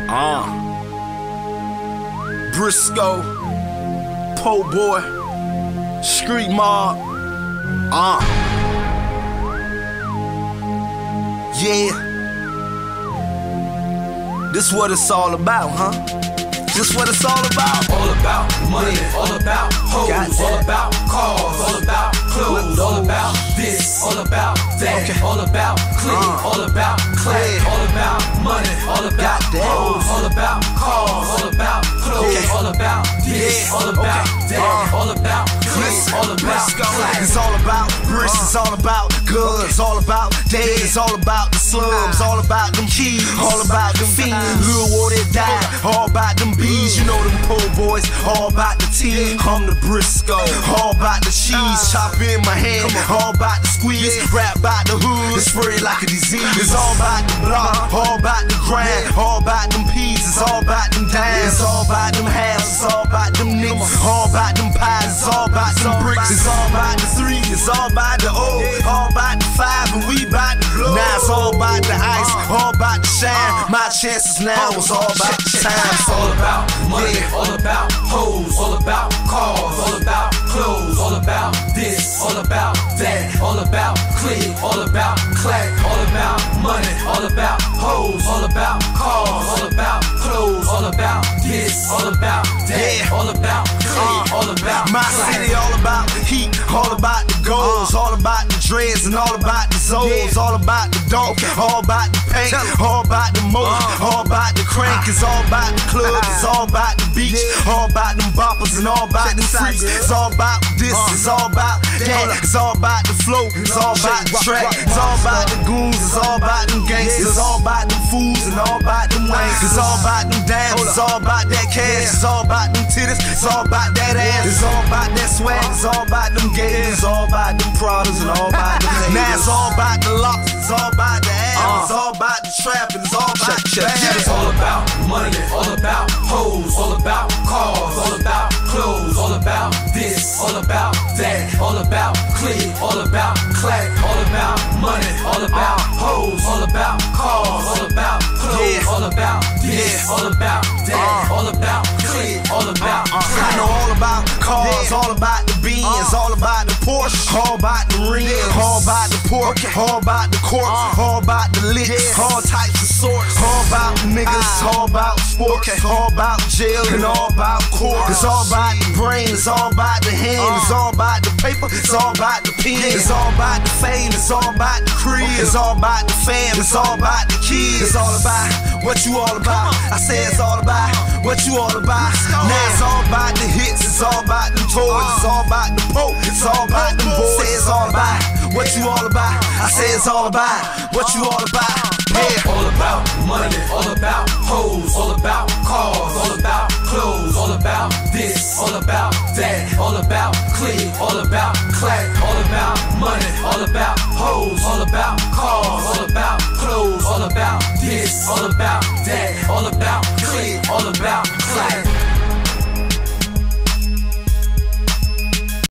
Briscoe, Po Boy, Street Mob, yeah. This what it's all about, huh? This what it's all about. All about money, all about hoes, all about cars, all about clothes, all about this, all about that, all about click, all about clack, all about money, all about hoes, all about cars, all about clothes, all about this, all about that, all about click, all about clack. It's all about bricks, it's all about guns, all about days, it's all about the slums, all about them keys, all about them fiends, Lil Water died, all about them bees, you know them po boys, all about the tea. I'm the Briscoe, all about the cheese, chop in my hand, all about the squeeze, rap about the hood, it's spread like a disease. It's all about the block, all about the grind, all about them peas, it's all about them dimes, it's all about them halves, it's all about them nicks, all about them pies, it's all about them bricks, it's all about the 3, it's all about the O, all about the 5, and we about the blow. Now it's all about the ice, all about the shine. My chances now is all about the time. It's all about money, all about hoes, all about cars, all about clothes, all about this, all about that, all about click, all about clack, all about money, all about hoes, all about cars, all about clothes, all about this, all about that, all about click, all about my city, all about the heat, all about the goals, all about the dreads and all about the zones, all about the dope, all about the paint, all about the moat, all about the crank, it's all about the club, it's all about the beach, all about them boppers and all about the freaks, it's all about this, it's all about that, it's all about the flow, it's all about the track, it's all about the goons, it's all about them gangsters, it's all about them fools and all about them wanks, it's all about them dimes, it's all about that cash, it's all about them titties, it's all about that ass, it's all about that swag, it's all about them gators, it's all about them Pradas and all about them haters. Now it's all about the locks, it's all about the ass, it's all about the trap, and it's all about the bag. It's all about money, all about hoes, all about cars, all about clothes, all about this, all about that, all about click, all about clack, all about money, all about hoes, all about cars, all about clothes, all about this, all about that, all about click, all about clack. I know all about cars, all about the beans, all about the Porsche, all about the rims, all about the pork, all about the corpse, all about the licks, all types of sorts, all about niggas, all about sports, all about jail and all about court. It's all about the brain, it's all about the hand, it's all about the paper, it's all about the pen, it's all about the fame, it's all about the crib, it's all about the fam, it's all about the kids, it's all about what you all about. I say it's all about what you all about. Now it's all about the hits, it's all about them toys, it's all about the poke, it's all about them boys. Say it's all about what you all about. I say it's all about what you all about. Yeah. All about money, all about hoes, all about cars, all about clothes, all about this, all about that, all about click, all about clack, all about money, all about hoes, all about cars, all about clothes, all about this, all about that, all about